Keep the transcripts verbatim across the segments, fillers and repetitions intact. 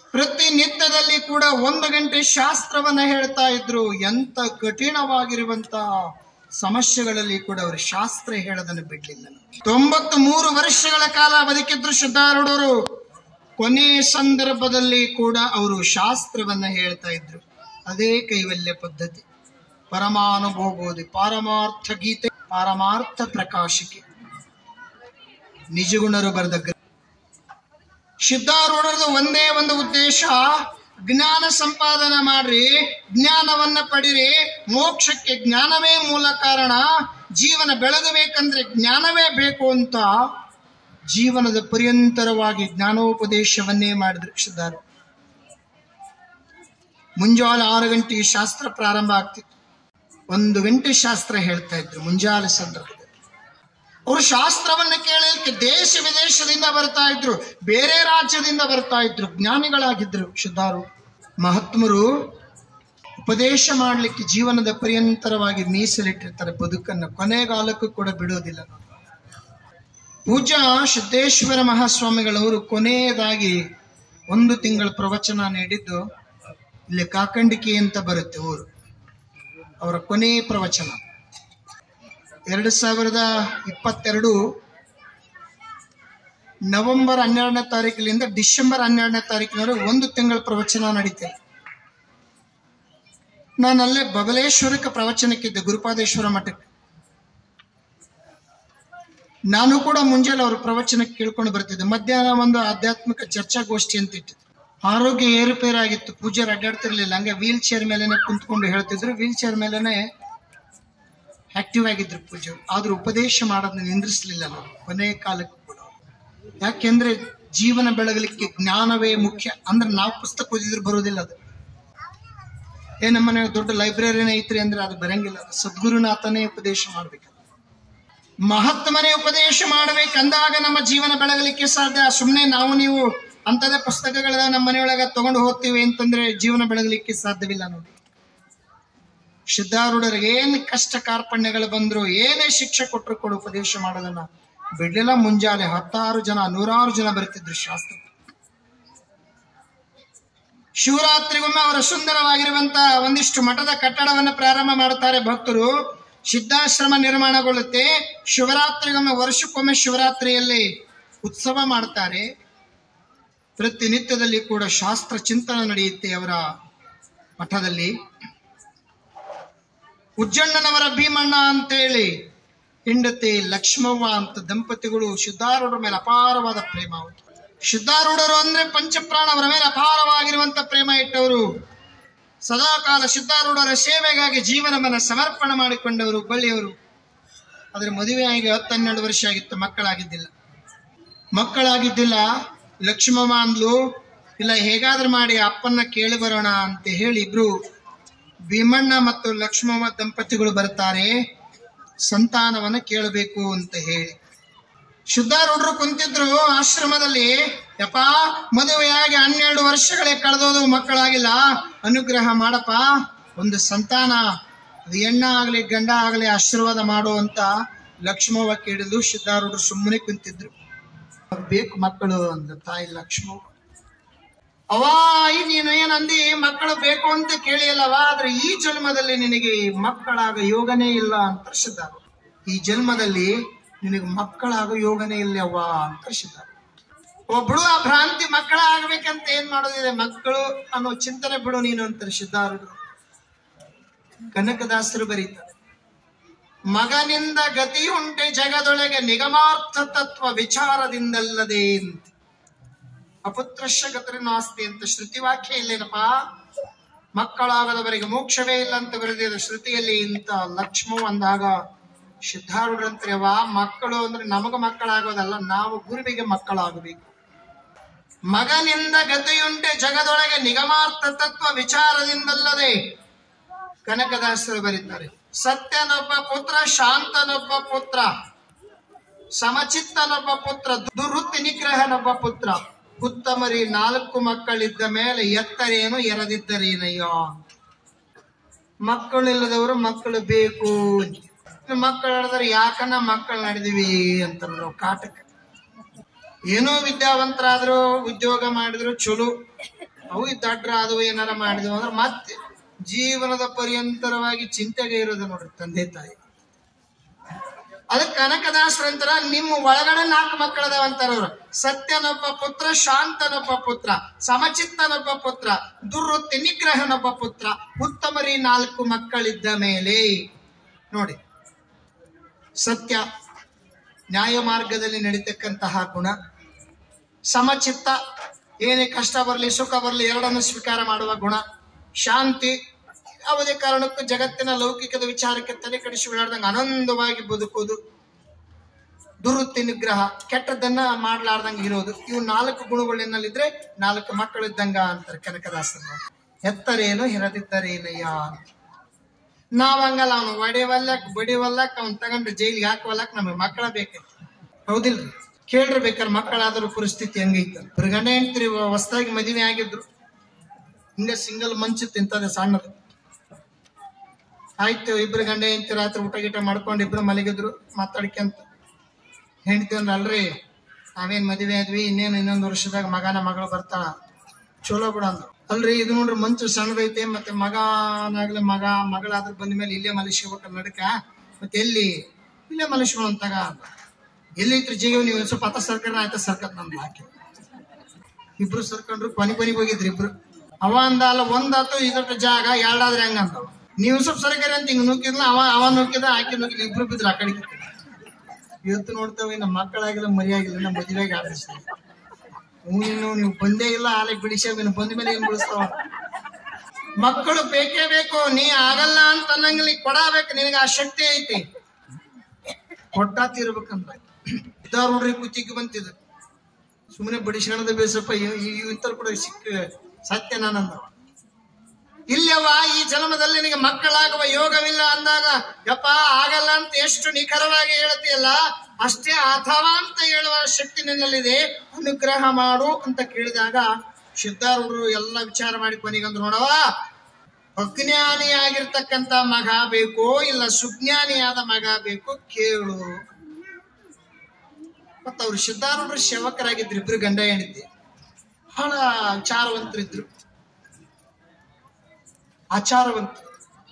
ಪ್ರತಿನಿತ್ಯದಲ್ಲಿ ಕೂಡ ಒಂದು ಗಂಟೆ ಶಾಸ್ತ್ರವನ್ನ ಹೇಳ್ತಾ ಇದ್ರು. ಎಂತ ಕಠಿಣವಾಗಿರುವಂತ ಸಮಸ್ಯೆಗಳಲ್ಲಿ ಕೂಡ ಅವರು ಶಾಸ್ತ್ರ ಹೇಳೋದನ್ನು ಬಿಡ್ಲಿಲ್ಲ. ತೊಂಬತ್ತು ಮೂರು ವರ್ಷಗಳ ಕಾಲ ಬದುಕಿದ್ರು ಸಿದ್ಧಾರೂಢರು. ಕೊನೆ ಸಂದರ್ಭದಲ್ಲಿ ಕೂಡ ಅವರು ಶಾಸ್ತ್ರವನ್ನ ಹೇಳ್ತಾ ಇದ್ರು. ಅದೇ ಕೈವಲ್ಯ ಪದ್ಧತಿ, ಪರಮಾನುಭೋಗೋದಿ, ಪಾರಮಾರ್ಥ ಗೀತೆ, ಪಾರಮಾರ್ಥ ಪ್ರಕಾಶಿಕೆ, ನಿಜಗುಣರು ಬರೆದ ಗ್ರಂಥ. ಸಿದ್ಧಾರೂಢರದು ಒಂದೇ ಒಂದು ಉದ್ದೇಶ, ಜ್ಞಾನ ಸಂಪಾದನೆ ಮಾಡ್ರಿ, ಜ್ಞಾನವನ್ನ ಪಡಿರಿ, ಮೋಕ್ಷಕ್ಕೆ ಜ್ಞಾನವೇ ಮೂಲ ಕಾರಣ, ಜೀವನ ಬೆಳಗಬೇಕಂದ್ರೆ ಜ್ಞಾನವೇ ಬೇಕು ಅಂತ ಜೀವನದ ಪರ್ಯಂತರವಾಗಿ ಜ್ಞಾನೋಪದೇಶವನ್ನೇ ಮಾಡಿದ್ರು ಸಿದ್ಧಾರೂಢ. ಮುಂಜಾನೆ ಆರು ಗಂಟೆಗೆ ಶಾಸ್ತ್ರ ಪ್ರಾರಂಭ ಆಗ್ತಿತ್ತು, ಒಂದು ಗಂಟೆ ಶಾಸ್ತ್ರ ಹೇಳ್ತಾ ಇದ್ರು ಮುಂಜಾನೆ ಸಂದರ್ಭದಲ್ಲಿ. ಅವರು ಶಾಸ್ತ್ರವನ್ನ ಕೇಳಲಿಕ್ಕೆ ದೇಶ ವಿದೇಶದಿಂದ ಬರ್ತಾ ಇದ್ರು, ಬೇರೆ ರಾಜ್ಯದಿಂದ ಬರ್ತಾ ಇದ್ರು, ಜ್ಞಾನಿಗಳಾಗಿದ್ರು ಸಿದ್ಧಾರೂಢ. ಮಹಾತ್ಮರು ಉಪದೇಶ ಮಾಡಲಿಕ್ಕೆ ಜೀವನದ ಪರ್ಯಂತರವಾಗಿ ಮೀಸಲಿಟ್ಟಿರ್ತಾರೆ ಬದುಕನ್ನು, ಕೊನೆಗಾಲಕ್ಕೂ ಕೂಡ ಬಿಡೋದಿಲ್ಲ. ಪೂಜ್ಯ ಸಿದ್ದೇಶ್ವರ ಮಹಾಸ್ವಾಮಿಗಳವರು ಕೊನೆಯದಾಗಿ ಒಂದು ತಿಂಗಳ ಪ್ರವಚನ ನೀಡಿದ್ದು ಇಲ್ಲಿ ಕಾಕಂಡಿಕೆ ಅಂತ ಬರುತ್ತೆ ಊರು, ಅವರ ಕೊನೆಯ ಪ್ರವಚನ ಎರಡು ಸಾವಿರದ ಇಪ್ಪತ್ತೆರಡು ನವೆಂಬರ್ ಹನ್ನೆರಡನೇ ತಾರೀಕಿನಿಂದ ಡಿಸೆಂಬರ್ ಹನ್ನೆರಡನೇ ತಾರೀಕಿನವರೆಗೆ ಒಂದು ತಿಂಗಳ ಪ್ರವಚನ ನಡೀತೇನೆ. ನಾನು ಅಲ್ಲೇ ಬಬಲೇಶ್ವರಕ್ಕೆ ಪ್ರವಚನಕ್ಕಿದ್ದೆ, ಗುರುಪಾದೇಶ್ವರ ಮಠಕ್ಕೆ. ನಾನು ಕೂಡ ಮುಂಜಾನೆ ಅವ್ರ ಪ್ರವಚನಕ್ಕೆ ಕೇಳ್ಕೊಂಡು ಬರ್ತಿದ್ದೆ. ಮಧ್ಯಾಹ್ನ ಒಂದು ಆಧ್ಯಾತ್ಮಿಕ ಚರ್ಚಾಗೋಷ್ಠಿ ಅಂತ ಇಟ್ಟಿದ್ರು. ಆರೋಗ್ಯ ಏರುಪೇರಾಗಿತ್ತು, ಪೂಜ್ಯರು ಅಡ್ಡಾಡ್ತಿರ್ಲಿಲ್ಲ, ಹಂಗೆ ವೀಲ್ ಚೇರ್ ಮೇಲೆನೆ ಕುಂತ್ಕೊಂಡು ಹೇಳ್ತಿದ್ರು. ವೀಲ್ ಚೇರ್ ಮೇಲೆನೆ ಆಕ್ಟಿವ್ ಆಗಿದ್ರು ಪೂಜ್ಯರು. ಆದ್ರೂ ಉಪದೇಶ ಮಾಡೋದನ್ನ ನಿಂದ್ರಿಸ್ಲಿಲ್ಲ ನಾವು ಕೊನೆ ಕಾಲಕ್ಕೂ ಕೂಡ. ಯಾಕೆಂದ್ರೆ ಜೀವನ ಬೆಳಗಲಿಕ್ಕೆ ಜ್ಞಾನವೇ ಮುಖ್ಯ. ಅಂದ್ರೆ ನಾವು ಪುಸ್ತಕ ಓದಿದ್ರು ಬರೋದಿಲ್ಲ ಅದು. ಏ ನಮ್ಮನೆ ದೊಡ್ಡ ಲೈಬ್ರರಿನೇ ಐತ್ರಿ ಅಂದ್ರೆ ಅದು ಬರಂಗಿಲ್ಲ. ಸದ್ಗುರುನಾಥನೇ ಉಪದೇಶ ಮಾಡ್ಬೇಕು, ಮಹಾತ್ಮನೇ ಉಪದೇಶ ಮಾಡ್ಬೇಕಂದಾಗ ನಮ್ಮ ಜೀವನ ಬೆಳಗಲಿಕ್ಕೆ ಸಾಧ್ಯ. ಸುಮ್ಮನೆ ನಾವು ನೀವು ಅಂತದೇ ಪುಸ್ತಕಗಳ ನಮ್ಮ ಮನೆಯೊಳಗ ತಗೊಂಡು ಹೋಗ್ತೀವಿ ಅಂತಂದ್ರೆ ಜೀವನ ಬೆಳಗಲಿಕ್ಕೆ ಸಾಧ್ಯವಿಲ್ಲ ನೋಡಿ. ಸಿದ್ಧಾರೂಢರಿಗೆ ಏನ್ ಕಷ್ಟ ಕಾರ್ಪಣ್ಯಗಳು ಬಂದ್ರು, ಏನೇ ಶಿಕ್ಷೆ ಕೊಟ್ಟರು ಕೂಡ ಉಪದೇಶ ಮಾಡೋದನ್ನ ಬಿಡ್ಲಿಲ್ಲ. ಮುಂಜಾನೆ ಹತ್ತಾರು ಜನ ನೂರಾರು ಜನ ಬರ್ತಿದ್ರು ಶಾಸ್ತ್ರ. ಶಿವರಾತ್ರಿಗೊಮ್ಮೆ ಅವರ ಸುಂದರವಾಗಿರುವಂತ ಒಂದಿಷ್ಟು ಮಠದ ಕಟ್ಟಡವನ್ನು ಪ್ರಾರಂಭ ಮಾಡುತ್ತಾರೆ ಭಕ್ತರು. ಸಿದ್ಧಾಶ್ರಮ ನಿರ್ಮಾಣಗೊಳ್ಳುತ್ತೆ. ಶಿವರಾತ್ರಿಗೊಮ್ಮೆ, ವರ್ಷಕ್ಕೊಮ್ಮೆ ಶಿವರಾತ್ರಿಯಲ್ಲಿ ಉತ್ಸವ ಮಾಡ್ತಾರೆ. ಪ್ರತಿನಿತ್ಯದಲ್ಲಿ ಕೂಡ ಶಾಸ್ತ್ರ ಚಿಂತನೆ ನಡೆಯುತ್ತೆ ಅವರ ಮಠದಲ್ಲಿ. ಉಜ್ಜಣ್ಣನವರ ಭೀಮಣ್ಣ ಅಂತೇಳಿ ಹೆಂಡತಿ ಲಕ್ಷ್ಮವ್ವ ಅಂತ ದಂಪತಿಗಳು ಸಿದ್ಧಾರೂಢರ ಮೇಲೆ ಅಪಾರವಾದ ಪ್ರೇಮ. ಸಿದ್ಧಾರೂಢರು ಅಂದ್ರೆ ಪಂಚಪ್ರಾಣ, ಅವರ ಮೇಲೆ ಅಪಾರವಾಗಿರುವಂತ ಪ್ರೇಮ ಇಟ್ಟವರು. ಸದಾಕಾಲ ಸಿದ್ಧಾರೂಢರ ಸೇವೆಗಾಗಿ ಜೀವನವನ್ನ ಸಮರ್ಪಣೆ ಮಾಡಿಕೊಂಡವರು, ಬಳ್ಳಿಯವರು. ಆದ್ರೆ ಮದುವೆಯಾಗಿ ಹತ್ತು ಹನ್ನೆರಡು ವರ್ಷ ಆಗಿತ್ತು, ಮಕ್ಕಳಾಗಿದ್ದಿಲ್ಲ ಮಕ್ಕಳಾಗಿದ್ದಿಲ್ಲ ಲಕ್ಷ್ಮಮ್ಮ ಅಂದ್ಲು, ಇಲ್ಲ ಹೇಗಾದ್ರೂ ಮಾಡಿ ಅಪ್ಪನ್ನ ಕೇಳಿ ಬರೋಣ ಅಂತ ಹೇಳಿ ಇಬ್ರು ಭೀಮಣ್ಣ ಮತ್ತು ಲಕ್ಷ್ಮಮ್ಮ ದಂಪತಿಗಳು ಬರ್ತಾರೆ, ಸಂತಾನವನ್ನ ಕೇಳಬೇಕು ಅಂತ ಹೇಳಿ. ಸಿದ್ಧಾರೂಢರು ಕುಂತಿದ್ರು ಆಶ್ರಮದಲ್ಲಿ. ಯಪ್ಪ, ಮದುವೆಯಾಗಿ ಹನ್ನೆರಡು ವರ್ಷಗಳೇ ಕಳೆದೋದು, ಮಕ್ಕಳಾಗಿಲ್ಲ, ಅನುಗ್ರಹ ಮಾಡಪ್ಪ, ಒಂದು ಸಂತಾನ, ಅದು ಹೆಣ್ಣ ಆಗ್ಲಿ ಗಂಡ ಆಗ್ಲಿ ಆಶೀರ್ವಾದ ಮಾಡು ಅಂತ ಲಕ್ಷ್ಮವ್ವ ಕೇಳಿದ್ಲು. ಸಿದ್ಧಾರೂಢರು ಸುಮ್ಮನೆ ಕುಂತಿದ್ರು. ಬೇಕು ಮಕ್ಕಳು ಅಂದ ತಾಯಿ ಲಕ್ಷ್ಮವ್ವ. ಅವಾ ನೀನು ಏನಂದಿ, ಮಕ್ಕಳು ಬೇಕು ಅಂತ ಕೇಳಿಯಲ್ಲವ, ಆದ್ರೆ ಈ ಜನ್ಮದಲ್ಲಿ ನಿನಗೆ ಮಕ್ಕಳಾಗ ಯೋಗನೇ ಇಲ್ಲ ಅಂತ ಸಿದ್ಧಾರೂಢ. ಈ ಜನ್ಮದಲ್ಲಿ ನಿನಗೆ ಮಕ್ಕಳಾಗ ಯೋಗನೇ ಇಲ್ಲವ್ವ ಅಂತ ಸಿದ್ಧಾರೂಢ. ಒಬ್ಳು ಆ ಭ್ರಾಂತಿ, ಮಕ್ಕಳ ಆಗ್ಬೇಕಂತ ಏನ್ ಮಾಡೋದಿದೆ, ಮಕ್ಕಳು ಅನ್ನೋ ಚಿಂತನೆ ಬಿಡು ನೀನು ಅಂತ ಸಿದ್ಧಾರೂಢರು. ಕನಕದಾಸರು ಬರೀತಾರೆ, ಮಗನಿಂದ ಗತಿಯುಂಟೆ ಜಗದೊಳಗೆ ನಿಗಮಾರ್ಥ ತತ್ವ ವಿಚಾರದಿಂದಲ್ಲದೆ ಅಂತ. ಅಪುತ್ರಶ್ಯ ಗತರಿ ನಾಸ್ತಿ ಅಂತ ಶ್ರುತಿ ವಾಕ್ಯ ಇಲ್ಲೇನಪ್ಪ. ಮಕ್ಕಳಾಗದವರಿಗೆ ಮೋಕ್ಷವೇ ಇಲ್ಲ ಅಂತ ಬರೆದಿದೆ ಶ್ರುತಿಯಲ್ಲಿ ಇಂತ ಲಕ್ಷ್ಮವ್ ಅಂದಾಗ ಸಿದ್ಧಾರೂಢರಂತ್ರೆ, ವಾ ಮಕ್ಕಳು ಅಂದ್ರೆ ನಮಗ ಮಕ್ಕಳಾಗೋದಲ್ಲ, ನಾವು ಗುರುವಿಗೆ ಮಕ್ಕಳಾಗಬೇಕು. ಮಗನಿಂದ ಗತಿಯುಂಟೆ ಜಗದೊಳಗೆ ನಿಗಮಾರ್ಥ ತತ್ವ ವಿಚಾರದಿಂದಲ್ಲದೆ. ಕನಕದಾಸರು ಬರೀತಾರೆ, ಸತ್ಯನೊಬ್ಬ ಪುತ್ರ, ಶಾಂತನೊಬ್ಬ ಪುತ್ರ, ಸಮಚಿತ್ತನೊಬ್ಬ ಪುತ್ರ, ದುರ್ವೃತ್ತಿ ನಿಗ್ರಹನೊಬ್ಬ ಪುತ್ರ. ಉತ್ತಮರಿ ನಾಲ್ಕು ಮಕ್ಕಳಿದ್ದ ಮೇಲೆ ಎತ್ತರೇನು ಎರದಿದ್ದರೇನಯ್ಯೋ. ಮಕ್ಕಳಿಲ್ಲದವರು ಮಕ್ಕಳು ಬೇಕು, ಮಕ್ಕಳು ನಡೆದ್ರೆ ಯಾಕನ್ನ ಮಕ್ಕಳು ನಡೆದಿವಿ ಅಂತಾರ ನಾವು ಕಾಟಕ. ಏನೋ ವಿದ್ಯಾವಂತರಾದ್ರು, ಉದ್ಯೋಗ ಮಾಡಿದ್ರು ಚಲೋ, ಅವು ದಡ್ರ ಅದು ಏನಾರ ಮಾಡಿದ್ವು ಅಂದ್ರೆ ಮತ್ತೆ ಜೀವನದ ಪರ್ಯಂತರವಾಗಿ ಚಿಂತೆಗೆ ಇರೋದು ನೋಡ್ರಿ ತಂದೆ ತಾಯಿ. ಅದಕ್ಕೆ ಕನಕದಾಸರಂತರ ನಿಮ್ಮ ಒಳಗಡೆ ನಾಲ್ಕು ಮಕ್ಕಳದವಂತಾರ ಅವ್ರು. ಸತ್ಯನೊಬ್ಬ ಪುತ್ರ, ಶಾಂತನೊಬ್ಬ ಪುತ್ರ, ಸಮಚಿತ್ತನೊಬ್ಬ ಪುತ್ರ, ದುರ್ವೃತ್ತಿ ನಿಗ್ರಹನೊಬ್ಬ ಪುತ್ರ, ಉತ್ತಮರಿ ನಾಲ್ಕು ಮಕ್ಕಳಿದ್ದ ಮೇಲೆ ನೋಡಿ, ಸತ್ಯ ನ್ಯಾಯ ಮಾರ್ಗದಲ್ಲಿ ನಡೀತಕ್ಕಂತಹ ಗುಣ, ಸಮಚಿತ್ತ ಏನೇ ಕಷ್ಟ ಬರಲಿ ಸುಖ ಬರಲಿ ಎರಡನ್ನು ಸ್ವೀಕಾರ ಮಾಡುವ ಗುಣ, ಶಾಂತಿ ಯಾವುದೇ ಕಾರಣಕ್ಕೂ ಜಗತ್ತಿನ ಲೌಕಿಕದ ವಿಚಾರಕ್ಕೆ ತಲೆ ಕಡಿಸಿ ಬಿಡಾರ್ದಂಗೆ ಆನಂದವಾಗಿ ಬದುಕೋದು, ದುರ್ವೃತ್ತಿ ನಿಗ್ರಹ ಕೆಟ್ಟದ್ದನ್ನ ಮಾಡ್ಲಾರ್ದಂಗೆ ಇರೋದು. ಇವು ನಾಲ್ಕು ಗುಣಗಳೇನಲ್ಲಿದ್ರೆ ನಾಲ್ಕು ಮಕ್ಕಳಿದ್ದಂಗ ಅಂತಾರೆ ಕನಕದಾಸರು. ಎತ್ತರೇನು ಹೆರದಿದ್ದರೇನಯ್ಯ. ನಾವಂಗಲ್ಲ, ಅವನು ಒಡೆವಲ್ಲಕ್ ಬಡಿವಲ್ಲಕ್ ಅವ್ನು ತಗೊಂಡು ಜೈಲಿಗೆ ಹಾಕುವಲ್ಲಕ್ ನಮಗೆ ಮಕ್ಕಳ ಬೇಕೈತಿ, ಹೌದಿಲ್ರಿ? ಕೇಳ್ರಿ ಬೇಕಾದ್ರೆ ಮಕ್ಕಳಾದ್ರೂ ಪರಿಸ್ಥಿತಿ ಹಂಗೈತ. ಇಬ್ರು ಗಂಡ ಹೆಂಡ್ತಿ ಹೊಸದಾಗಿ ಮದುವೆ ಆಗಿದ್ರು, ಹಿಂಗ ಸಿಂಗಲ್ ಮಂಚು ತಿಂತದೆ ಸಣ್ಣದು. ಆಯ್ತು, ಇಬ್ರು ಗಂಡ ಹೆಂಡ್ತಿ ರಾತ್ರಿ ಊಟ ಗೀಟ ಮಾಡ್ಕೊಂಡು ಇಬ್ರು ಮಲಗಿದ್ರು ಮಾತಾಡ್ಕೊಂತ. ಹೆಂಡ್ತಿ ಅಂದ್ರ ಅಲ್ರಿ ನಾವೇನ್ ಮದುವೆ ಆದ್ವಿ, ಇನ್ನೇನು ಇನ್ನೊಂದು ವರ್ಷದಾಗ ಮಗನ ಮಗಳು ಬರ್ತಾಳ, ಚಲೋ ಬಿಡ ಅಂದ್ರು. ಅಲ್ರಿ ಇದು ನೋಡ್ರಿ ಮಂಚು ಸಣ್ಣದೈತೆ, ಮತ್ತೆ ಮಗನಾಗ್ಲಿ ಮಗ ಮಗಳಾದ್ರ ಬಂದ ಮೇಲೆ ಇಲ್ಲೇ ಮಲಿಸ್ಕೋಬೇಕಲ್ಲ ನಡಕ, ಮತ್ತೆ ಎಲ್ಲಿ ಇಲ್ಲೇ ಮಲಿಸ್ಕೊಳ್ಳಂತಾಗ ಎಲ್ಲೈತ್ರಿ ಜೀವ, ನೀವು ಸ್ವಲ್ಪ ಹತ್ತ ಸರ್ಕಾರ ಆಯ್ತ ಸರ್ಕತ್ ನಮ್ದು ಹಾಕಿ ಇಬ್ರು ಸರ್ಕೊಂಡ್ರು. ಕೊನೆ ಕೊನೆಗೆ ಹೋಗಿದ್ರಿ ಇಬ್ರು. ಅವ ಅಂದಲ್ಲ ಒಂದಾತು ಇದೊಟ್ಟು ಜಾಗ ಎರಡಾದ್ರೆ ಹೆಂಗ ಅಂದವ. ನೀವು ಸ್ವಲ್ಪ ಸರ್ಕಾರಿ ಅಂತ ಹಿಂಗ್ ನೂಕಿದ್ಲ, ಅವ ಅವ ನೂಕಿದ ಆಕೆ ನೂಕಿಲ್ಲ, ಇಬ್ರು ಬಿದ್ರು ಆ ಕಡೆಗೆ. ಇವತ್ತು ನೋಡ್ತೇವೆ ನಮ್ಮ ಮಕ್ಕಳಾಗಿಲ್ಲ ಮರಿಯಾಗಿಲ್ಲ, ನಮ್ಮ ಮದುವೆಗೆ ಆಡಿಸ್ತೀವಿ. ನೀನು ನೀವು ಬಂದೇ ಇಲ್ಲ ಆಲೆ ಬಿಡಿಸ್ಯಾವ, ಬಂದ ಮೇಲೆ ಏನ್ ಬಿಡಿಸ್ತಾವ. ಮಕ್ಕಳು ಬೇಕೇ ಬೇಕು, ನೀ ಆಗಲ್ಲ ಅಂತ ಅನ್ನಂಗಿಲ್ಲ, ಕೊಡಬೇಕು, ನಿನಗೆ ಆ ಶಕ್ತಿ ಐತಿ, ಕೊಟ್ಟಾ ತೀರ್ಬೇಕಂತ. ನೋಡ್ರಿ ಕುತ್ತಿಗೆ ಬಂತಿದ್ರು, ಸುಮ್ಮನೆ ಬಡಿಸ್ಕೊಳ್ಳೋದು ಬೇಸಪ್ಪ, ಇಂಥವ್ರು ಕೂಡ ಸಿಕ್ಕ ಸತ್ಯ ನಾನಂದವ. ಇಲ್ಲವ ಈ ಜನ್ಮದಲ್ಲಿ ನಿನಗೆ ಮಕ್ಕಳಾಗುವ ಯೋಗವಿಲ್ಲ ಅಂದಾಗ, ಯಪ್ಪ ಆಗಲ್ಲ ಅಂತ ಎಷ್ಟು ನಿಖರವಾಗಿ ಹೇಳ್ತೀಯಲ್ಲ, ಅಷ್ಟೇ ಅಥವಾ ಅಂತ ಹೇಳುವ ಶಕ್ತಿ ನಿನ್ನಲ್ಲಿದೆ, ಅನುಗ್ರಹ ಮಾಡು ಅಂತ ಕೇಳಿದಾಗ ಸಿದ್ಧಾರೂಢರು ಎಲ್ಲ ವಿಚಾರ ಮಾಡಿ ಕೊನೆಗಂದ್ರು, ನೋಡವ ಅಜ್ಞಾನಿಯಾಗಿರ್ತಕ್ಕಂಥ ಮಗ ಬೇಕೋ ಇಲ್ಲ ಸುಜ್ಞಾನಿಯಾದ ಮಗ ಬೇಕು ಕೇಳು. ಮತ್ತ ಅವ್ರು ಸಿದ್ಧಾರೂಢರು ಸೇವಕರಾಗಿದ್ರು, ಇಬ್ರು ಗಂಡ ಹೆಂಡತಿ, ಬಹಳ ವಿಚಾರವಂತರಿದ್ರು, ಆಚಾರವಂತರು.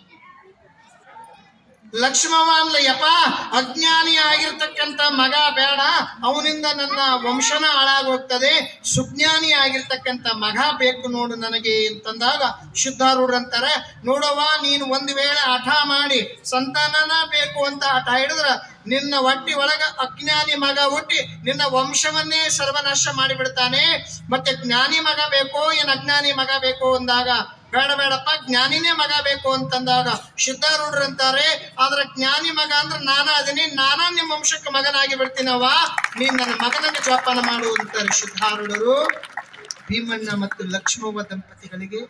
ಲಕ್ಷ್ಮವ್ವ ಅಂದ್ಲ, ಯಪ್ಪ ಅಜ್ಞಾನಿ ಆಗಿರ್ತಕ್ಕಂಥ ಮಗ ಬೇಡ, ಅವನಿಂದ ನನ್ನ ವಂಶನ ಹಾಳಾಗೋಗ್ತದೆ, ಸುಜ್ಞಾನಿ ಆಗಿರ್ತಕ್ಕಂಥ ಮಗ ಬೇಕು ನೋಡು ನನಗೆ ಅಂತಂದಾಗ ಸಿದ್ಧಾರೂಢರಂತಾರೆ, ನೋಡವ್ವ ನೀನು ಒಂದು ವೇಳೆ ಹಠ ಮಾಡಿ ಸಂತಾನನ ಬೇಕು ಅಂತ ಹಠ ಹಿಡಿದ್ರ ನಿನ್ನ ಹೊಟ್ಟಿ ಒಳಗ ಅಜ್ಞಾನಿ ಮಗ ಹುಟ್ಟಿ ನಿನ್ನ ವಂಶವನ್ನೇ ಸರ್ವನಾಶ ಮಾಡಿಬಿಡ್ತಾನೆ. ಮತ್ತೆ ಜ್ಞಾನಿ ಮಗ ಬೇಕೋ ಏನ್ ಅಜ್ಞಾನಿ ಮಗ ಬೇಕು ಅಂದಾಗ, ಬೇಡ ಬೇಡಪ್ಪ ಜ್ಞಾನಿನೇ ಮಗ ಬೇಕು ಅಂತಂದಾಗ ಸಿದ್ಧಾರೂಢರಂತಾರೆ, ಆದ್ರೆ ಜ್ಞಾನಿ ಮಗ ಅಂದ್ರೆ ನಾನಾ ಅದೀನಿ, ನಾನಾ ನಿಮ್ಮ ವಂಶಕ್ಕೆ ಮಗನಾಗಿ ಬಿಡ್ತೀನವ್ವ, ನೀನ್ ನನ್ನ ಮಗನಿಗೆ ಜೋಪಾನ ಮಾಡು ಅಂತಾರೆ ಸಿದ್ಧಾರೂಢರು. ಭೀಮಣ್ಣ ಮತ್ತು ಲಕ್ಷ್ಮವ್ವ ದಂಪತಿಗಳಿಗೆ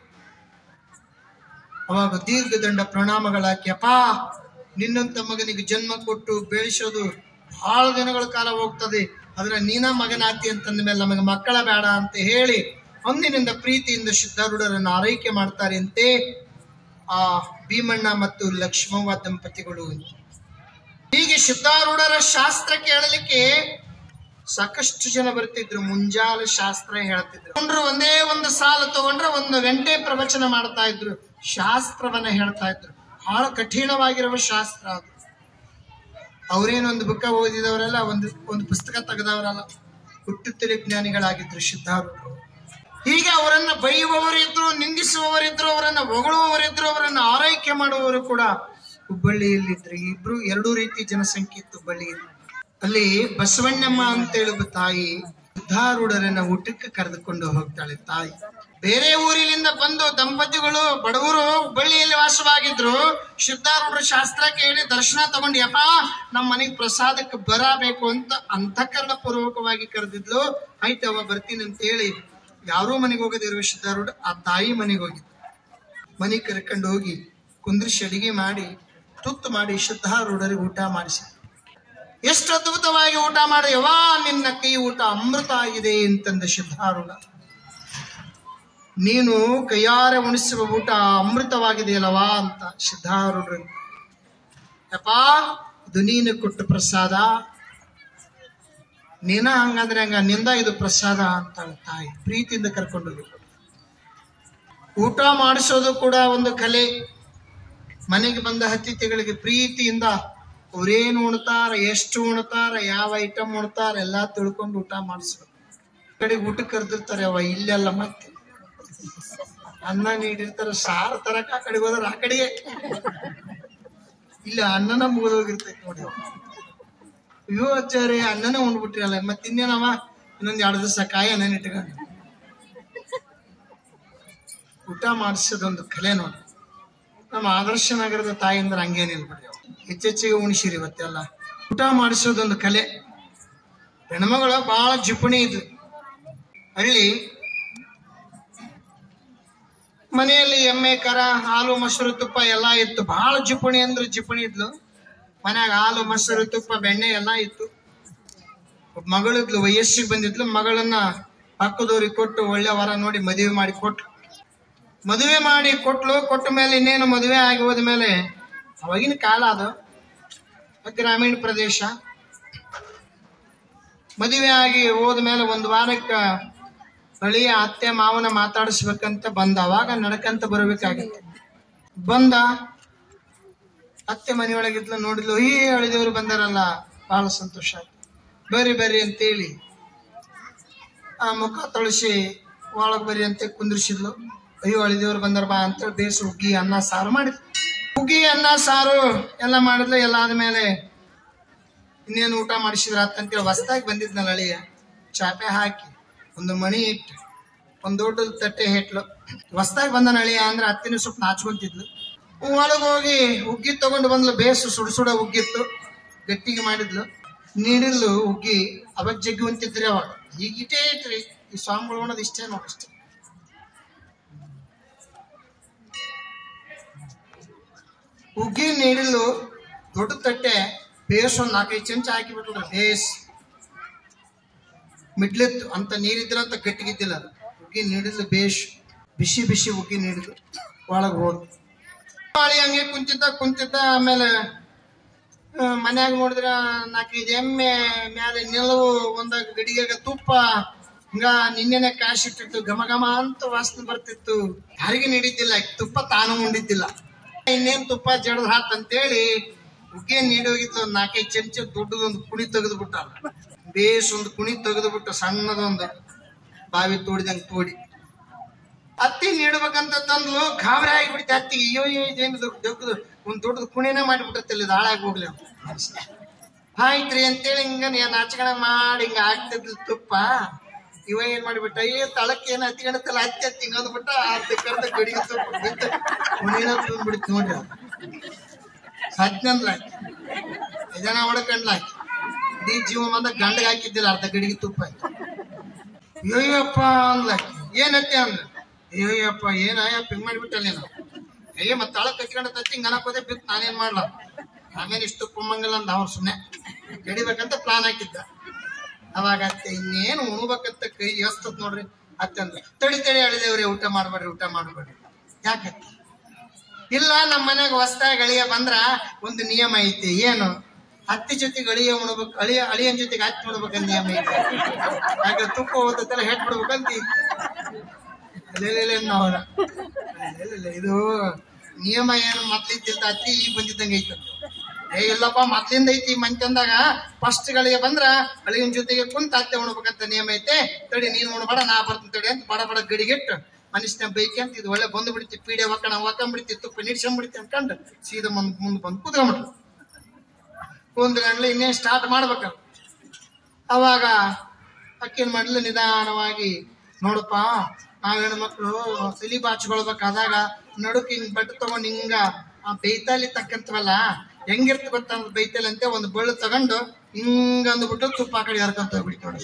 ಅವಾಗ ದೀರ್ಘದಂಡ ಪ್ರಣಾಮಗಳಾಕಿ, ಅಪ್ಪ ನಿನ್ನಂತ ಮಗನಿಗೆ ಜನ್ಮ ಕೊಟ್ಟು ಬೆಳೆಸೋದು ಬಹಳ ದಿನಗಳ ಕಾಲ ಹೋಗ್ತದೆ, ಆದ್ರೆ ನೀನ ಮಗನಾತಿ ಅಂತಂದ ಮೇಲೆ ನಮಗೆ ಮಕ್ಕಳ ಬೇಡ ಅಂತ ಹೇಳಿ ಅಂದಿನಿಂದ ಪ್ರೀತಿಯಿಂದ ಸಿದ್ಧಾರೂಢರನ್ನು ಆರೈಕೆ ಮಾಡ್ತಾರೆ ಅಂತೆ ಆ ಭೀಮಣ್ಣ ಮತ್ತು ಲಕ್ಷ್ಮವ್ವ ದಂಪತಿಗಳು. ಹೀಗೆ ಸಿದ್ಧಾರೂಢರ ಶಾಸ್ತ್ರ ಕೇಳಲಿಕ್ಕೆ ಸಾಕಷ್ಟು ಜನ ಬರ್ತಿದ್ರು, ಮುಂಜಾಲೆ ಶಾಸ್ತ್ರ ಹೇಳ್ತಿದ್ರು. ತಗೊಂಡ್ರು ಒಂದೇ ಒಂದು ಸಾಲ ತಗೊಂಡ್ರೆ ಒಂದು ಗಂಟೆ ಪ್ರವಚನ ಮಾಡ್ತಾ ಇದ್ರು, ಶಾಸ್ತ್ರವನ್ನ ಹೇಳ್ತಾ ಇದ್ರು. ಬಹಳ ಕಠಿಣವಾಗಿರುವ ಶಾಸ್ತ್ರ ಅದು. ಅವ್ರೇನೊಂದು ಬುಕ್ಕ ಓದಿದವರಲ್ಲ, ಒಂದು ಒಂದು ಪುಸ್ತಕ ತೆಗೆದವರಲ್ಲ, ಹುಟ್ಟುತ್ತಲೇ ಜ್ಞಾನಿಗಳಾಗಿದ್ರು ಸಿದ್ಧಾರೂಢರು. ಹೀಗೆ ಅವರನ್ನ ಬೈಯುವವರಿದ್ರು, ನಿಂದಿಸುವವರಿದ್ರು, ಅವರನ್ನ ಹೊಗಳುವವರಿದ್ರು, ಅವರನ್ನ ಆರೈಕೆ ಮಾಡುವವರು ಕೂಡ ಹುಬ್ಬಳ್ಳಿಯಲ್ಲಿದ್ರು. ಇಬ್ರು ಎರಡೂ ರೀತಿ ಜನಸಂಖ್ಯೆ ಇತ್ತು ಹುಬ್ಬಳ್ಳಿಯಲ್ಲಿ. ಅಲ್ಲಿ ಬಸವಣ್ಣಮ್ಮ ಅಂತ ಹೇಳುವ ತಾಯಿ ಸಿದ್ಧಾರೂಢರನ್ನ ಊಟಕ್ಕೆ ಕರೆದುಕೊಂಡು ಹೋಗ್ತಾಳೆ ತಾಯಿ. ಬೇರೆ ಊರಿನಿಂದ ಬಂದು ದಂಪತಿಗಳು ಬಡವರು ಹುಬ್ಬಳ್ಳಿಯಲ್ಲಿ ವಾಸವಾಗಿದ್ರು. ಸಿದ್ಧಾರೂಢರ ಶಾಸ್ತ್ರ ಕೇಳಿ ದರ್ಶನ ತಗೊಂಡು, ಯಪ್ಪ ನಮ್ಮ ಮನೆಗೆ ಪ್ರಸಾದಕ್ಕೆ ಬರಬೇಕು ಅಂತ ಅಂತಃಕರಣ ಪೂರ್ವಕವಾಗಿ ಕರೆದಿದ್ಲು. ಆಯ್ತವ ಬರ್ತೀನಿ ಅಂತ ಹೇಳಿ ಯಾರೂ ಮನೆಗೆ ಹೋಗದಿರುವ ಸಿದ್ಧಾರೂಢ ಆ ತಾಯಿ ಮನೆಗೆ ಹೋಗಿದ್ರು. ಮನೆಗೆ ಕರ್ಕೊಂಡು ಹೋಗಿ ಕುಂದ್ರಿಸಿ ಅಡಿಗೆ ಮಾಡಿ ತುತ್ತು ಮಾಡಿ ಸಿದ್ಧಾರೂಢರಿಗೆ ಊಟ ಮಾಡಿಸಿ, ಎಷ್ಟು ಅದ್ಭುತವಾಗಿ ಊಟ ಮಾಡಿ, ಯವಾ ನಿನ್ನ ಕೈ ಊಟ ಅಮೃತ ಆಗಿದೆ ಅಂತಂದ ಸಿದ್ಧಾರೂಢ. ನೀನು ಕೈಯಾರೆ ಉಣಿಸುವ ಊಟ ಅಮೃತವಾಗಿದೆಯಲ್ಲವಾ ಅಂತ ಸಿದ್ಧಾರೂಢರು. ಯಪ್ಪ ಇದು ನೀನು ಕೊಟ್ಟು ಪ್ರಸಾದ, ನೀನ ಹಂಗಂದ್ರೆ ಹಂಗ ನಿಂದ ಇದು ಪ್ರಸಾದ ಅಂತ ತಾಯಿ ಪ್ರೀತಿಯಿಂದ ಕರ್ಕೊಂಡು ಹೋಗಿ. ಊಟ ಮಾಡಿಸೋದು ಕೂಡ ಒಂದು ಕಲೆ. ಮನೆಗೆ ಬಂದ ಅತಿಥಿಗಳಿಗೆ ಪ್ರೀತಿಯಿಂದ ಅವ್ರೇನು ಉಣ್ತಾರ, ಎಷ್ಟು ಉಣ್ತಾರ, ಯಾವ ಐಟಮ್ ಉಣ್ತಾರ ಎಲ್ಲಾ ತಿಳ್ಕೊಂಡು ಊಟ ಮಾಡಿಸ್ಬೇಕು. ಕಡೆಗೆ ಊಟಕ್ಕೆ ಕರೆದಿರ್ತಾರೆ, ಅವ ಇಲ್ಲೆಲ್ಲ ಮತ್ತೆ ಅನ್ನ ನೀಡಿರ್ತಾರ, ಸಾರು ತರಕ ಆ ಕಡೆಗೆ ಹೋದ್ರ ಆ ಕಡೆಗೆ ಇಲ್ಲ ಅನ್ನನ ಮುಗಿದೋಗಿರ್ತೈತಿ ನೋಡಿ. ಅಯ್ಯೋ ಅಚ್ಚಾರಿ ಅನ್ನನ ಉಂಡ್ಬಿಟ್ರಲ್ಲ, ಮತ್ತೆ ಇನ್ನೇನವ ಇನ್ನೊಂದ್ ಎರಡು ದಿವಸ ಕಾಯಿ ಅನ್ನ ಇಟ್ಕೊಂಡು ಊಟ ಮಾಡಿಸೋದೊಂದು ಕಲೆ ನೋಡಿ. ನಮ್ಮ ಆದರ್ಶ ನಗರದ ತಾಯಿಂದ್ರ ಹಂಗೇನಿಲ್ಲ ಬಿಡ್ರಿ, ಹೆಚ್ಚೆಚ್ಚಿಗೆ ಉಣಿಸಿರಿ ಇವತ್ತೆಲ್ಲ. ಊಟ ಮಾಡಿಸೋದೊಂದು ಕಲೆ. ಹೆಣ್ಮಗಳು ಬಹಳ ಜಿಪುಣಿ ಇದ್ಲು. ಹಳ್ಳಿ ಮನೆಯಲ್ಲಿ ಎಮ್ಮೆ, ಕರ, ಹಾಲು, ಮೊಸರು, ತುಪ್ಪ ಎಲ್ಲಾ ಇತ್ತು. ಬಹಳ ಜಿಪುಣಿ ಅಂದ್ರೆ ಜಿಪುಣಿ ಇದ್ಲು. ಮನ್ಯಾಗ ಹಾಲು, ಮೊಸರು, ತುಪ್ಪ, ಬೆಣ್ಣೆ ಎಲ್ಲಾ ಇತ್ತು. ಮಗಳಿದ್ಲು, ವಯಸ್ಸಿಗೆ ಬಂದಿದ್ಲು. ಮಗಳನ್ನ ಪಕ್ಕದವ್ರಿಗೆ ಕೊಟ್ಟು ಒಳ್ಳೆ ವರ ನೋಡಿ ಮದುವೆ ಮಾಡಿ ಕೊಟ್ಲು. ಮದುವೆ ಮಾಡಿ ಕೊಟ್ಲು. ಕೊಟ್ಟ ಮೇಲೆ ಇನ್ನೇನು ಮದುವೆ ಆಗಿ ಹೋದ್ಮೇಲೆ, ಅವಾಗಿನ ಕಾಲ ಅದು, ಗ್ರಾಮೀಣ ಪ್ರದೇಶ. ಮದುವೆ ಆಗಿ ಹೋದ್ಮೇಲೆ ಒಂದು ವಾರಕ್ಕ ಹಳಿಯ ಅತ್ತೆ ಮಾವನ ಮಾತಾಡಿಸ್ಬೇಕಂತ ಬಂದ. ಅವಾಗ ನಡ್ಕಂತ ಬರ್ಬೇಕಾಗಿತ್ತು. ಬಂದ ಅತ್ತೆ ಮನೆಯೊಳಗಿದ್ಲು, ನೋಡಿದ್ಲು, ಈ ಹಳಿದೇವ್ರು ಬಂದಾರಲ್ಲ, ಬಹಳ ಸಂತೋಷ ಆಯ್ತು, ಬರ್ರಿ ಬರ್ರಿ ಅಂತೇಳಿ ಆ ಮುಖ ತೊಳಸಿ ಒಳಗ್ ಬರ್ರಿ ಅಂತ ಕುಂದ್ರಿಸಿದ್ಲು. ಅಯ್ಯೋ ಹಳಿದೇವ್ರು ಬಂದಾರ ಬಾ ಅಂತೇಳಿ ಬೇಸ್ ಹುಗ್ಗಿ ಅನ್ನ ಸಾರು ಮಾಡಿದ್ಲು. ಹುಗ್ಗಿ ಅನ್ನ ಸಾರು ಎಲ್ಲ ಮಾಡಿದ್ಲು. ಎಲ್ಲ ಆದ್ಮೇಲೆ ಇನ್ನೇನು ಊಟ ಮಾಡಿಸಿದ್ರ ಅಂತೇಳಿ ಹೊಸ್ದಾಗಿ ಬಂದಿದ್ನಲ್ಲ ಹಳಿಯ, ಚಾಪೆ ಹಾಕಿ ಒಂದು ಮಣಿ ಇಟ್ಟು ಒಂದ್ ದೊಡ್ಡ ತಟ್ಟೆ ಹೆಟ್ಲು. ಹೊಸ್ದಾಗಿ ಬಂದ ನಳಿಯ ಅಂದ್ರೆ ಅತ್ತಿನ ಸ್ವಲ್ಪ ನಾಚ್ಕೊಂತಿದ್ಲು. ಒಳಗೆ ಹೋಗಿ ಹುಗ್ಗಿ ತಗೊಂಡು ಬಂದ್ಲು. ಬೇಸು ಸುಡ್ ಸುಡ ಹುಗ್ಗಿತ್ತು, ಗಟ್ಟಿಗೆ ಮಾಡಿದ್ಲು. ನೀಡಿದ್ಲು ಹುಗ್ಗಿ. ಅವಾಗ ಜಗ್ಗಿ ಹೊಂತಿದ್ರಿ ಅವಾಗ. ಈಗ ಇಟೇ ಐತ್ರಿ ಈ ಸ್ವಾಮಿಗಳು ಉಣ್ಣೋದು ಇಷ್ಟೇ ನೋಡಷ್ಟೇ. ಹುಗ್ಗಿ ನೀಡಿದ್ಲು ದೊಡ್ಡ ತಟ್ಟೆ. ಬೇಸ್ ಒಂದ್ ನಾಲ್ಕೈದು ಚಮಚ ಹಾಕಿ ಬಿಟ್ಬಿಟ್ರೆ ಬೇಸ್ ಮಿಡ್ಲಿತ್ತು. ಅಂತ ನೀರಿದ್ರಂತ ಗಟ್ಟಿಗಿದ್ದಿಲ್ಲ ಅದು. ಹುಗ್ಗಿ ನೀಡಿದ್ಲು ಬೇಷ್, ಬಿಸಿ ಬಿಸಿ ಹುಗ್ಗಿ ನೀಡಿದ್ಲು. ಒಳಗೆ ಹೋದ್ ಬಾಳಿ ಹಂಗೆ ಕುಂತಿದ್ದ ಕುಂತಿದ್ದ ಆಮೇಲೆ ಮನ್ಯಾಗ ನೋಡಿದ್ರ ನಾಲ್ಕೈದು ಎಮ್ಮೆ ಮ್ಯಾಲೆ ನಿಲುವು, ಒಂದ ಗಡಿಗೆಗ ತುಪ್ಪ, ಹಿಂಗ ನಿನ್ನೆನೆ ಕಾಯಿಸಿಟ್ಟಿತ್ತು. ಘಮ ಘಮ ಅಂತ ವಾಸನೆ ಬರ್ತಿತ್ತು. ಯಾರಿಗೆ ನೀಡಿದ್ದಿಲ್ಲ ತುಪ್ಪ, ತಾನು ಉಂಡಿದ್ದಿಲ್ಲ. ಇನ್ನೇನ್ ತುಪ್ಪ ಜಡದ್ ಹಾತ್ ಅಂತೇಳಿ ಹುಗ್ಗಿ ನೀಡೋಗಿತ್ತು. ಒಂದ್ ನಾಲ್ಕೈದು ಚಮಚ ದೊಡ್ಡದೊಂದು ಕುಣಿ ತೆಗೆದು ಬಿಟ್ಟ. ಬೇಸ್ ಒಂದು ಕುಣಿ ತೆಗೆದು ಬಿಟ್ಟು ಸಣ್ಣದೊಂದು ಬಾವಿ ತೋಡಿದಂಗ ತೋಡಿ ಅತ್ತಿ ನೀಡ್ಬೇಕಂತ ತಂದ್ಲು. ಗಾಬರಿ ಆಗಿಬಿಡ್ತಿ ಅತ್ತಿಗೆ. ಅಯ್ಯೋ ಇದೇನು ದೊಡ್ಡದು ಒಂದ್ ದೊಡ್ಡದು ಕುಣಿನೇ ಮಾಡಿಬಿಟ್ಟತ್ತಿಲ್ಲ, ಇದು ಹಾಳಾಗಿ ಹೋಗ್ಲಿ ಅಂತ. ಆಯ್ತ್ರಿ ಅಂತೇಳಿ ಹಿಂಗ ನಾಚಕಣ ಮಾಡಿ ಹಿಂಗ ಆಗ್ತಿದ್ಲು ತುಪ್ಪ. ಇವ ಏನ್ ಮಾಡಿಬಿಟ್ಟ, ಅಯ್ಯೋ ತಳಕ್ಕೆ ಏನ್ ಹತ್ತಿಗಣತ್ತಲ್ಲ ಹತ್ತಿ ಹತ್ತಿ ಹಿಂಗ ಅಂದ್ಬಿಟ್ಟ. ಹತ್ತಿ ಕರ್ದ ಗಡಿಗೆ ತುಪ್ಪ ಬಿತ್ತ ಕುಣಿನ ತುಂಬಿಡ್ತು ನೋಡ್ರಿ. ಸತ್ನಂದ್ಲಾಕಿ ಇದನ್ನ ಹೊಡ್ಕಂಡ್ಲಾಕಿ ಇಡೀ ಜೀವ ಬಂದ ಗಂಡಗ ಹಾಕಿದ್ದಿಲ್ಲ ಅರ್ಧ ಗಡಿಗೆ ತುಪ್ಪ. ಅಯ್ಯಪ್ಪ ಅಂದ್ಲಾಕಿ. ಏನತ್ತೆ ಅಂದ್ರ, ಅಯ್ಯಪ್ಪ ಏನಯ್ಯಪ್ಪ ಹಿಂಗ್ ಮಾಡಿಬಿಟ್ಟಲ್ಲ ನೀನು. ಅಯ್ಯ ಮತ್ತ ತಳಕ್ ಹಚ್ಕೊಂಡ ತತ್ತಿ ಹಿಂಗ ಅನಕೋದೆ ಬಿತ್ತು, ನಾನೇನ್ ಮಾಡ್ಲ. ಆಮೇಲೆ ಇಷ್ಟು ಕುಮ್ಮಂಗಲ್ಲ ಅಂದ. ಅವ್ರು ಸುಮ್ಮನೆ ಗಡಿಬೇಕಂತ ಪ್ಲಾನ್ ಹಾಕಿದ್ದ. ಅವಾಗ ಅತ್ತೆ ಇನ್ನೇನು ಉಣ್ಬೇಕಂತ ಕೈ ಎಸ್ತತ್ ನೋಡ್ರಿ. ಅತ್ತೆ ಅಂದ್ರ ತಡಿ ತಡಿ ಅಳಿದೇವ್ರಿ, ಊಟ ಮಾಡ್ಬೇಡ್ರಿ ಊಟ ಮಾಡ್ಬೇಡ್ರಿ. ಯಾಕತ್ತೆ? ಇಲ್ಲ ನಮ್ಮ ಮನ್ಯಾಗ ಹೊಸ್ದಾಗಿ ಅಳಿಯ ಬಂದ್ರ ಒಂದು ನಿಯಮ ಐತಿ. ಏನು? ಹತ್ತಿ ಜೊತೆಗೆ ಅಳಿಯ ಉಣ್ಬೇಕು, ಅಳಿಯ ಅಳಿಯನ್ ಜೊತೆಗೆ ಹತ್ತಿ ಉಣ್ಬೇಕಂತ ನಿಯಮ ಐತಿ. ಯಾಕೆ ತುಪ್ಪ ಹೋದತ್ತೆಲ್ಲ ಹೆಟ್ ಬಿಡ್ಬೇಕಂತ ನಾವ್ರ ಇದು ನಿಯಮ. ಏನು ಮೊದ್ಲಿದ್ದಿಲ್ದ ಅತ್ತಿ ಈಗ ಬಂದಿದ್ದಂಗ ಐತ. ಏ ಇಲ್ಲಪ್ಪ ಮೊದ್ಲಿಂದ ಐತಿ. ಮಂತಂದಾಗ ಫಸ್ಟ್ ಗಳಿಗೆ ಬಂದ್ರ ಅಳಿಯನ್ ಜೊತೆಗೆ ಕುಂತ ಅತ್ತೆ ಉಣ್ಬೇಕಂತ ನಿಯಮ ಐತೆ. ತಡಿ ನೀನ್ ಉಣ್ಬೇಡ, ನಾ ಬರ್ತೀನಿ ತಡಿ ಅಂತ ಬಡ ಬಡ ಗಡಿಗೆಟ್ಟು ಮನುಷ್ಯನ ಬೈಕಿ ಅಂತ ಇದು ಒಳ್ಳೆ ಬಂದು ಬಿಡ್ತಿ. ಪೀಡೆ ಒಕ್ಕಣ ಒಕ್ಕಂಬಿಡ್ತಿ, ತುಪ್ಪ ನಿಡ್ಸಂಬಿಡ್ತಿ ಅನ್ಕಂಡು ಸೀದಾ ಮುಂದ್ ಮುಂದ್ ಬಂದು ಕುತ್ಕೊಂಡ್ಬಿಟ್ರು. ಒಂದು ಗಂಟ್ಲೆ ಇನ್ನೇನ್ ಸ್ಟಾರ್ಟ್ ಮಾಡ್ಬೇಕ. ಅವಾಗ ಅಕ್ಕೇನ್ ಮಾಡ್ಲಿ ನಿಧಾನವಾಗಿ, ನೋಡಪ್ಪ ನಾವ್ ಹೆಣ್ಮಕ್ಳು ತಲಿ ಬಾಚ್ಕೊಳ್ಬೇಕಾದಾಗ ನಡುಕ್ ಹಿಂಗ್ ಬಟ್ಟೆ ತಗೊಂಡ್ ಹಿಂಗ ಬೈತಾಲಿ ತಕ್ಕಂತವಲ್ಲ, ಹೆಂಗಿರ್ತ ಗೊತ್ತಂದ್ ಬೈತಾಲಿ ಅಂತೆ. ಒಂದು ಬಳ್ಳು ತಗೊಂಡು ಹಿಂಗ ಅಂದ್ಬಿಟ್ಟು ತುಪ್ಪ ಆ ಕಡೆ ಹರ್ಕೊಂತ ಹೋಗ್ಬಿಡ್ತು ನೋಡಿ.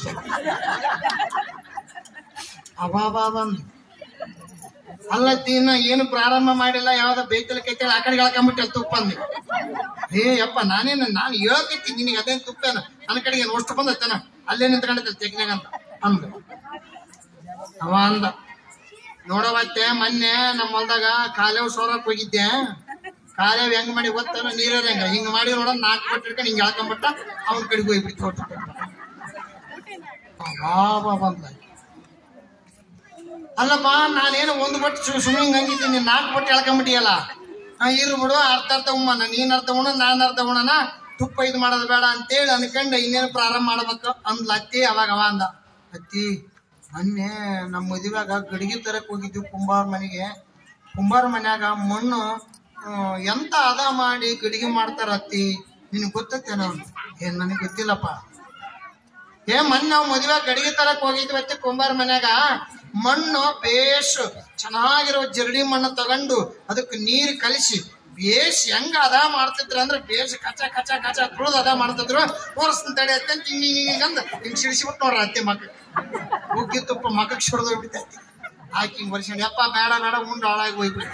ಅಬಾಬಾ ಬಂದು ಅಲ್ಲ ದಿನ ಏನು ಪ್ರಾರಂಭ ಮಾಡಿಲ್ಲ, ಯಾವ್ದ ಬೇಯ್ತಲ್ ಕೈತೇಳಿ ಆ ಕಡೆಗೆ ಹಾಕೊಂಡ್ಬಿಟ್ಟೆ ತುಪ್ಪ ಅಂದಿ. ಏ ಯಪ್ಪ ನಾನೇನ ನಾನು ಹೇಳಕೈತಿ ನಿನಗೆ ಅದೇನ್ ತುಪ್ಪನ ನನ್ನ ಕಡೆಗೆ ಅಷ್ಟು ಬಂದತ್ತೇನ ಅಲ್ಲೇ ನಿಂತ್ಕೊಂಡೈತಲ್ ತೆಗ್ನಾಗ ಅಂತ ಅಂದ. ಅವ ಅಂದ, ನೋಡವತ್ತೆ ಮೊನ್ನೆ ನಮ್ಮ ಹೊಲ್ದಾಗ ಕಾಲೇವ್ ಸೋರಕ್ ಹೋಗಿದ್ದೆ. ಕಾಲೇವ್ ಹೆಂಗ್ ಮಾಡಿ ಗೊತ್ತಾನ, ನೀರ ಹೆಂಗ ಹಿಂಗ್ ಮಾಡಿ ನೋಡ ನಾಲ್ಕು ಬಟ್ಟೆ ಹಿಡ್ಕೊಂಡು ಹಿಂಗ್ ಹಾಕೊಂಡ್ಬಿಟ್ಟ. ಅವನ ಕಡೆಗೆ ಹೋಗ್ಬಿಟ್ಟು ಬಾಬಾ ಬಂದ. ಅಲ್ಲಪ್ಪ ನಾನೇನು ಒಂದು ಬಟ್ಟು ಸುಮ್ಮನೆ ಹಂಗಿದ್ದೀನಿ, ನಾಲ್ಕು ಬಟ್ಟೆ ಎಳ್ಕೊಂಬಿಟ್ಟಿಯಲ್ಲ. ಇರು ಬಿಡು, ಅರ್ಧ ಅರ್ಧ ಉಮ್ಮನ, ನೀನ್ ಅರ್ಧ ಉಣ ನಾನು ಅರ್ಧ ಉಣನ, ತುಪ್ಪ ಇದು ಮಾಡೋದು ಬೇಡ ಅಂತೇಳಿ ಅನ್ಕಂಡು ಇನ್ನೇನು ಪ್ರಾರಂಭ ಮಾಡ್ಬೇಕು ಅಂದ್ಲ ಅತ್ತಿ. ಅವಾಗ ಅವ ಅಂದ, ಅತ್ತಿ ಮೊನ್ನೆ ನಮ್ಮ ಮದುವೆಯಾಗ ಗಡಿಗೆ ತರಕ್ ಹೋಗಿದ್ವಿ ಕುಂಬಾರ ಮನೆಗೆ. ಕುಂಬಾರ ಮನ್ಯಾಗ ಮಣ್ಣು ಎಂತ ಅದ ಮಾಡಿ ಗಡಿಗೆ ಮಾಡ್ತಾರ ಅತ್ತಿ, ನಿನಗೆ ಗೊತ್ತೇನೋ? ಏನ್ ನನಗೆ ಗೊತ್ತಿಲ್ಲಪ್ಪ. ಏ ಮೊನ್ನೆ ನಾವು ಮದುವೆ ಗಡಿಗೆ ತರಕ್ ಹೋಗಿದ್ವಿ ಅತ್ತಿ ಕುಂಬಾರ ಮನ್ಯಾಗ. ಮಣ್ಣು ಬೇಷ್ ಚೆನ್ನಾಗಿರೋ ಜರಡಿ ಮಣ್ಣು ತಗೊಂಡು ಅದಕ್ಕೆ ನೀರು ಕಲಿಸಿ ಬೇಷ್ ಹೆಂಗ ಅದ ಮಾಡ್ತಿದ್ರು ಅಂದ್ರೆ ಬೇಷ್ ಕಚ ಕಚ ಕಚ ತುಳಿದು ಅದ ಮಾಡ್ತಿದ್ರು. ತೋರಿಸ್ತೀನಿ ತಡೆ ಅತ್ತೆ ಅಂತ ಹಿಂಗ ಹಿಂಗಂದ ಹಿಂಗ್ ಸಿಡಿಸಿಬಿಟ್ಟು ನೋಡ್ರ ಅತ್ತೆ ಮಕ್ಕ ಉಗ್ಗಿ ತುಪ್ಪ ಮಕ್ಕಕ್ಕೆ ಸಿಡ್ದೋಗ್ಬಿಟ್ಟೈತಿ. ಆಕಿ ಹಿಂಗ್ ವರ್ಷ ಯಪ್ಪ ಬೇಡ ಬೇಡ ಉಂಡು ಹಾಳಾಗಿ ಹೋಗ್ಬಿಟ್ಟು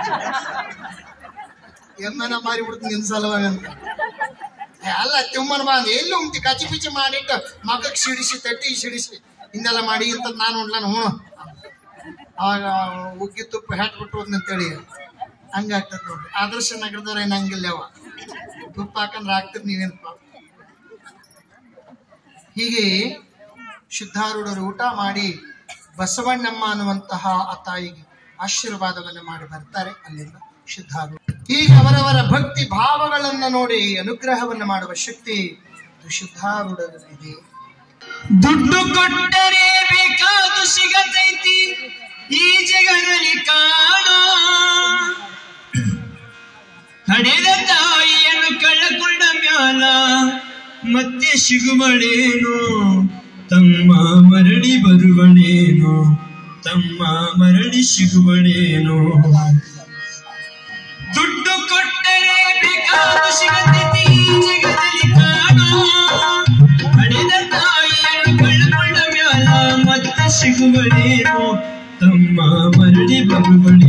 ಎಮ್ಮನ ಮಾರಿ ಬಿಡ್ತೀನಿ ನಿನ್ ಸಲುವಾಗಿ ಅಂತ. ಅಲ್ಲ ತಿಮ್ಮನ ಬಾ ಅಂದ ಎಲ್ಲಿ ಉಂಟಿ ಕಚಿ ಪಿಚಿ ಮಾಡಿಟ್ಟು ಮಕ್ಕಕ್ಕೆ ಸಿಡಿಸಿ ತಟ್ಟಿ ಸಿಡಿಸಿ ಹಿಂದೆಲ್ಲ ಮಾಡಿ ಅಂತ ನಾನು ಉಂಡ್ಲಾನ ಹ್ಞೂ. ಆವಾಗ ಉಗ್ಗಿ ತುಪ್ಪ ಹಾಕ್ಬಿಟ್ಟು ಅಂತೇಳಿ ಹಂಗಾಗ್ತದ ನೋಡ್ರಿ. ಆದರ್ಶ ನಗರದವ್ರ ಏನ್ ಹಂಗಿಲ್ಲವ, ತುಪ್ಪ ಹಾಕಂದ್ರೆ ಆಗ್ತದ ನೀವೇನಪ್ಪ. ಹೀಗೆ ಸಿದ್ಧಾರೂಢರು ಊಟ ಮಾಡಿ ಬಸವಣ್ಣಮ್ಮ ಅನ್ನುವಂತಹ ಆ ತಾಯಿಗೆ ಆಶೀರ್ವಾದವನ್ನು ಮಾಡಿ ಬರ್ತಾರೆ ಅಲ್ಲಿಂದ ಸಿದ್ಧಾರೂಢ. ಹೀಗೆ ಅವರವರ ಭಕ್ತಿ ಭಾವಗಳನ್ನ ನೋಡಿ ಅನುಗ್ರಹವನ್ನು ಮಾಡುವ ಶಕ್ತಿ ಸಿದ್ಧಾರೂಢರಲ್ಲಿದೆ. ದುಡ್ಡು ಕೊಟ್ಟರೆ ಬೇಕಾದು ಸಿಗತೈತಿ ಈ ಜಗದಲ್ಲಿ ಕಾಣೋ, ಹಡೆದ ತಾಯಿಯನ್ನು ಕಳ್ಳಕೊಂಡ ಮ್ಯಾಲ ಮತ್ತೆ ಸಿಗುವಳೇನೋ, ತಮ್ಮ ಮರಳಿ ಬರುವಳೇನೋ, ತಮ್ಮ ಮರಳಿ ಸಿಗುವಳೇನೋ. ದುಡ್ಡು ಕೊಟ್ಟರೆ ಬೇಕಾದು ಸಿಗತೈತಿ ಈ ಜಗದಲ್ಲಿ ಕಾಣೋ, ಹಡೆದ ತಾಯಿಯನ್ನು ಕಳ್ಳಕೊಂಡ ಮ್ಯಾಲ ಮತ್ತೆ ಸಿಗುವಳೇನೋ, ತಮ್ಮ ಮರಳಿ ಬರುವಳೇನೋ.